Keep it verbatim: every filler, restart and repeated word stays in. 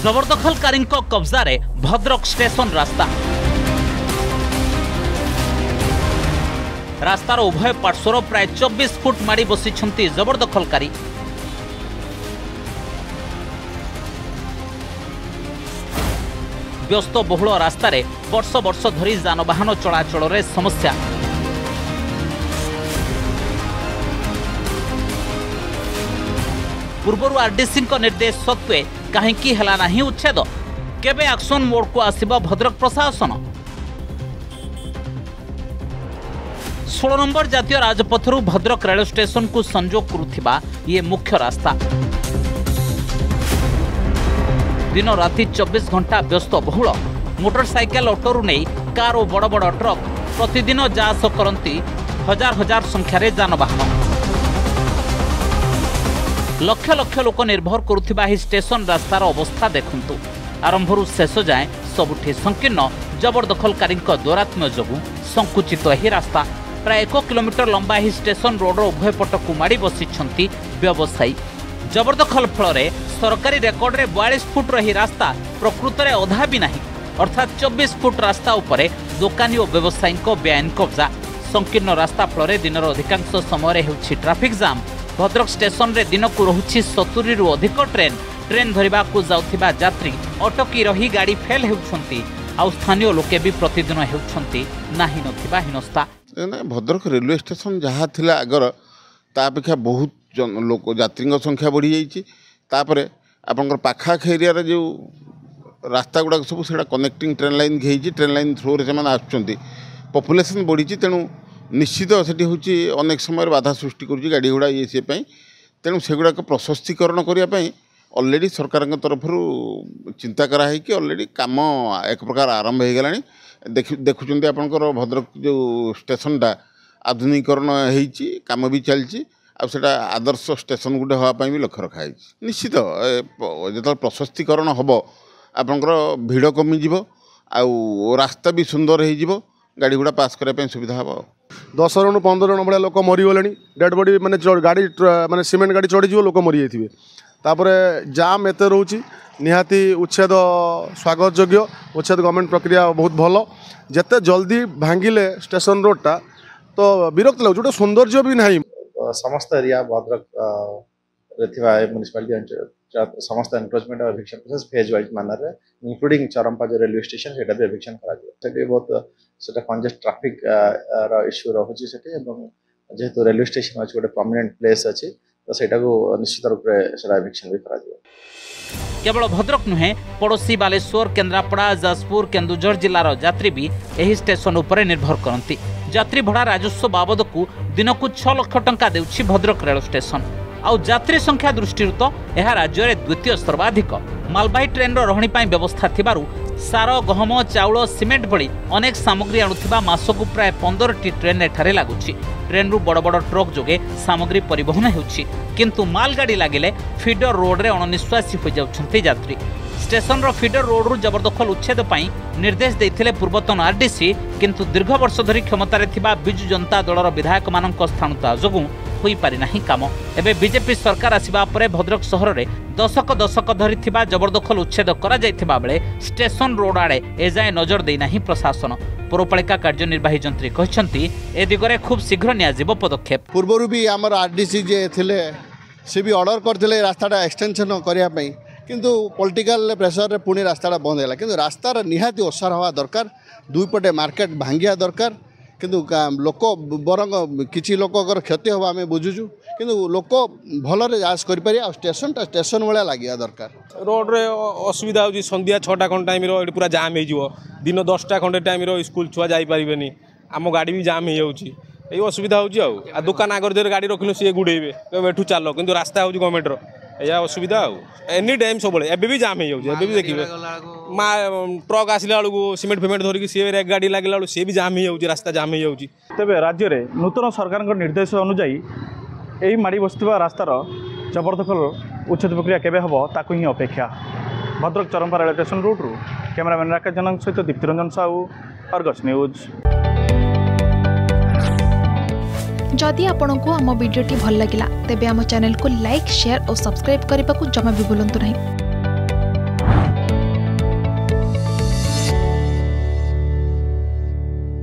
जबरदखलकारी कब्जारे Bhadrak station रास्ता रास्तार उभय पार्श्वर प्राय चौबीस फुट माड़ी बसी जबरदखलकारी। व्यस्त बहुल रास्तार वर्ष वर्ष धरी जानवाहन चलाचल रे समस्या। पूर्वर आरडीसी निर्देश सत्वे कहीं हेला नहीं उच्छेद, केबे एक्शन मोड को आसिबा भद्रक प्रशासन। सोलह नंबर जातीय राजपथरू भद्रक रेल स्टेशन को संजोग करुथिबा ये मुख्य रास्ता दिन राति चौबीस घंटा व्यस्त बहुल। मोटरसाइकेल ऑटोरू नहीं कार और बड़ बड़ ट्रक प्रतिदिन जास करती हजार हजार संख्यार जानवाहन। लक्ष लक्ष लोक निर्भर करुथिबा ही स्टेशन रास्तार अवस्था देखंतु। आरंभरू शेष जाए सबुठी संकीर्ण जबरदखलकारी दौरात्म्य जोगु संकुचित ही रास्ता। प्राय एक किलोमीटर लंबा ही स्टेशन रोड उभय पटक माड़ी बसी व्यवसायी। जबरदखल फल सरकारी रेकर्ड रे बयालीस फुट रही रास्ता प्रकृत में अधा भी नहीं, अर्थात चौबीस फुट रास्ता उपरे दोकानी और व्यवसायी बेआईन कब्जा। संकीर्ण रास्ता फल दिन अधिकांश समय होछि ट्रैफिक जाम। भद्रक स्टेशन रे दिन को रहुछि सत्तरी रु अधिक ट्रेन। ट्रेन धरिबा को जाउथिबा यात्री अटकी रही गाड़ी फेल होउछंती। आ स्थानीय लोके भी प्रतिदिन होउछंती नाही नथिबा हिनस्ता। भद्रक रेलवे स्टेशन जहाँ थिला आगर ता अपेक्षा बहुत लोक यात्री संख्या बढ़ी जाइए। तापर आपंकर पाखाख एरिया जो रास्ता गुड़ाक सब से कनेक्टिंग ट्रेन लाइन घेई ट्रेन लाइन थ्रू से आसुँच पपुलेसन बढ़ी। तेणु निश्चित से हूँ अनेक समय बाधा सृष्टि कर गाड़ी घोड़ा ये सी तेणु से गुड़ाक प्रशस्तीकरण करने ऑलरेडी सरकार तरफ चिंता कराई कि ऑलरेडी काम एक प्रकार आरंभ हो गला। देखुं आपंकर भद्रक जो स्टेशनटा आधुनिकीकरण होती काम भी चलती आटा आदर्श स्टेशन गोटे हाँपाई भी लक्ष्य रखाई। निश्चित जो प्रशस्तीकरण हम आपंकर भिड़ कमिज रास्ता भी सुंदर हो गाड़ी गुड़ा पास करने सुविधा हम। दस रु पंद्रह जन भाया लोक मरीगले डेड बॉडी माने गाड़ी माने सीमेंट गाड़ी चढ़ी लोक मरी जाइए। तापर जाम एत रोचे निहाती उच्छेद स्वागत योग्य। उच्छेद गवर्नमेंट प्रक्रिया बहुत भल। जिते जल्दी भांगिले स्टेशन रोडटा तो विरक्त लगे जो सौंदर्य भी नहीं। समस्त एरिया भद्रक म्युनिसिपालिटी समस्त एनक्रोचमेंट और eviction process phase wise manner including Charampa जो रेलवे स्टेशन से भी एविक्शन करा बहुत से कंजेस्ट ट्रैफिक इश्यू रही से जेहेतु रेलवे स्टेशन अच्छे गोटे परमानेंट प्लेस अच्छी तो सेटा को निश्चित रूप से एविक्शन भी करा। केवल भद्रक नुहे पड़ोशी बालेश्वर, केन्द्रापड़ा, जाजपुर, केन्दुझर जिलार यात्री भी यही स्टेशन उपरे निर्भर करती। यात्री भड़ा राजस्व बाबद को दिन को छह लाख टंका देउछि भद्रक रेल स्टेशन। आउ यात्री संख्या दृष्टि तो यह राज्य में द्वितीय सर्वाधिक। मालबाही ट्रेन रहणी पाई व्यवस्था थिबारु सार, गहम, चाउल, सीमेंट भली अनेक सामग्री आणुथिबा मासकु प्राय पंद्रह टी ट्रेन एठारे लागुछि। ट्रेन रु बड़ बड़ ट्रक जोगे सामग्री परिवहन हेउछि, किंतु मालगाड़ी लागिले फीडर रोड रे अणनिश्वासी हो जाउछन्ति यात्री। स्टेशन रो फीडर रोड रु जबरदखल उच्छेद पाई निर्देश देथिले पूर्वतन आरडीसी, किंतु दीर्घ वर्ष धरी क्षमतारे थिबा बिजु जनता दलर विधायक मानक स्थानता जोगु होई पारि नाही काम। एबे बीजेपी सरकार आसिबा परे भद्रक सहर रे दशक दशक धरी थिबा जबरदखल उच्छेद करा जायथिबा बेले स्टेशन रोड आड़े एजाए नजर देई नाही प्रशासन। पौरपालिका कार्यनिर्वाही जंत्री कहछन्ती ए दिगरे खूब शीघ्र नियाजिबो पदक्षेप। पूर्वरु भी हमर आरडीसी जे थिले से भी ऑर्डर करथिले रास्ताटा एक्सटेंशन करिया पई, किंतु पॉलिटिकल प्रेशर रे पुणी रास्ताटा बंद हैला। किंतु रास्तार निहाती ओसार हवा दरकार, दुई पटे मार्केट भांगिया दरकार। किंतु लोक बरंग किछि लोकर क्षति हम आम बुझुचु, किंतु लोक भलरे आस करि पारि आ स्टेशनटा स्टेशन वाला लागिया दरकार। रोड रे असुविधा होची संध्या छटा खंड टाइम रो पूरा जाम हो जिवो। दिन दसटा खंडे टाइम रो स्कूल छुआ जाई परिबेनी, आम गाड़ी भी जाम हो जाउची। ए असुविधा होची। आ दुकान आगर जे गाड़ी रखिनो से गुडेबे तो एठू चलो, किंतु रास्ता होची गवर्नमेंट रो या असुविधा। एनी टाइम सब एबे भी जाम हो जाउची। एबे भी देखिबे मा ट्रक आसिला बेलू सीमेंट फेमेंट धरिकी सी गाड़ी लगे बेलू सी भी जाम हो जाउची, रास्ता जाम हो जाउची। तेबे राज्य रे नूतन सरकार निर्देश अनुसार यही माड़ी बसुवा रास्तार जबरदखल उच्छेद प्रक्रिया केबे हबो ताकु ही अपेक्षा। Bhadrak Charampa railway station road रु कैमरामैन राकेश जनक सहित दीप्तिरंजन साहू, अर्गस न्यूज। जदि आपंक आम भिडी भल लगा तेब आम चैनल को लाइक, शेयर और सब्सक्राइब करने को जमा भी भूलु नहीं।